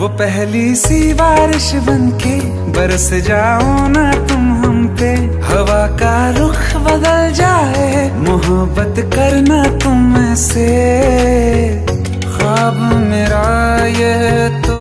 वो पहली सी बारिश बनके बरस जाओ ना तुम हम पे, हवा का रुख बदल जाए, मोहब्बत करना तुम से।